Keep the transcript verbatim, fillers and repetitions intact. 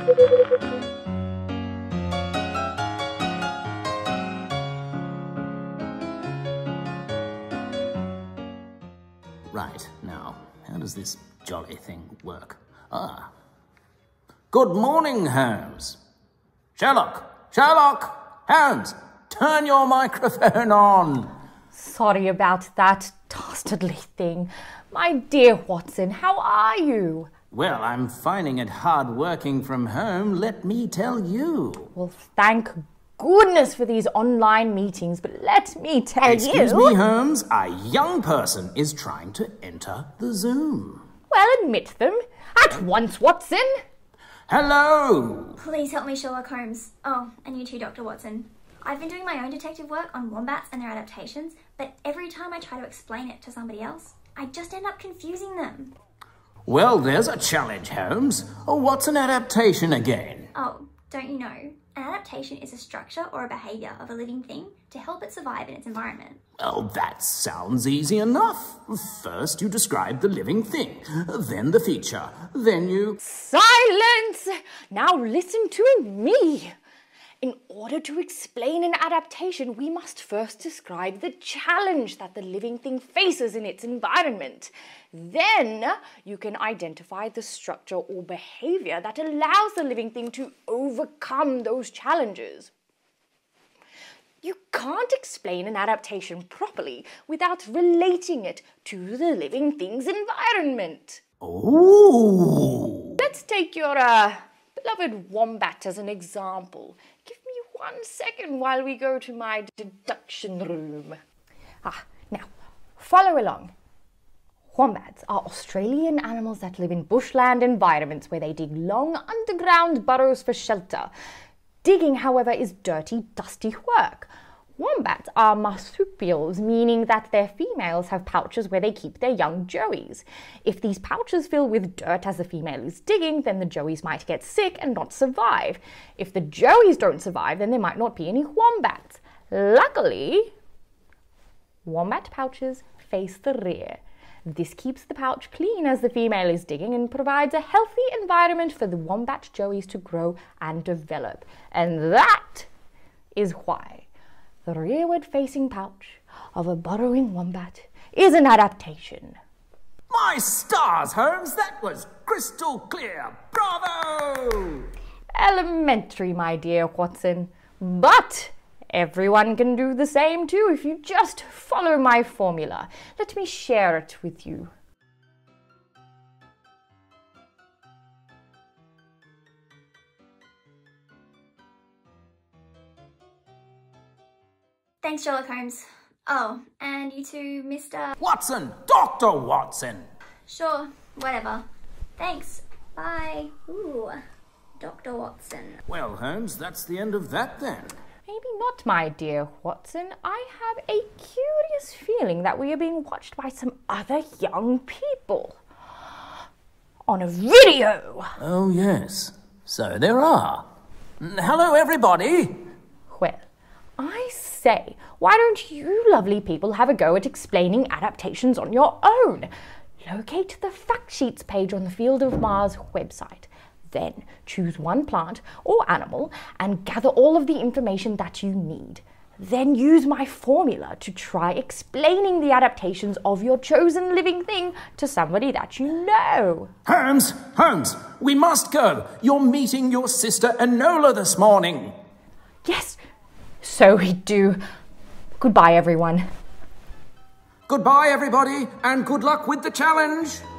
Right, now, how does this jolly thing work? Ah. Good morning, Holmes. Sherlock! Sherlock! Holmes! Turn your microphone on! Sorry about that dastardly thing. My dear Watson, how are you? Well, I'm finding it hard working from home, let me tell you. Well, thank goodness for these online meetings, but let me tell Excuse you... Excuse me, Holmes, a young person is trying to enter the Zoom. Well, admit them. At once, Watson. Hello! Please help me, Sherlock Holmes. Oh, and you too, Doctor Watson. I've been doing my own detective work on wombats and their adaptations, but every time I try to explain it to somebody else, I just end up confusing them. Well, there's a challenge, Holmes. Oh, what's an adaptation again? Oh, don't you know? An adaptation is a structure or a behaviour of a living thing to help it survive in its environment. Well, that sounds easy enough. First you describe the living thing, then the feature, then you... Silence! Now listen to me. In order to explain an adaptation, we must first describe the challenge that the living thing faces in its environment. Then you can identify the structure or behaviour that allows the living thing to overcome those challenges. You can't explain an adaptation properly without relating it to the living thing's environment. Ooh! Let's take your uh, beloved wombat as an example. Give me one second while we go to my deduction room. Ah, now, follow along. Wombats are Australian animals that live in bushland environments where they dig long underground burrows for shelter. Digging, however, is dirty, dusty work. Wombats are marsupials, meaning that their females have pouches where they keep their young joeys. If these pouches fill with dirt as the female is digging, then the joeys might get sick and not survive. If the joeys don't survive, then there might not be any wombats. Luckily, wombat pouches face the rear. This keeps the pouch clean as the female is digging and provides a healthy environment for the wombat joeys to grow and develop. And that is why the rearward-facing pouch of a burrowing wombat is an adaptation. My stars, Holmes, that was crystal clear. Bravo! Elementary, my dear Watson. But everyone can do the same too if you just follow my formula. Let me share it with you. Thanks, Sherlock Holmes. Oh, and you too, Mister Watson! Doctor Watson! Sure, whatever. Thanks. Bye. Ooh, Doctor Watson. Well, Holmes, that's the end of that then. Maybe not, my dear Watson. I have a curious feeling that we are being watched by some other young people. On a video! Oh, yes. So there are. Hello, everybody! Well, I say, why don't you lovely people have a go at explaining adaptations on your own? Locate the fact sheets page on the Field of Mars website. Then choose one plant or animal and gather all of the information that you need. Then use my formula to try explaining the adaptations of your chosen living thing to somebody that you know. Holmes! Holmes! We must go! You're meeting your sister Enola this morning. Yes, so we do. Goodbye, everyone. Goodbye, everybody, and good luck with the challenge.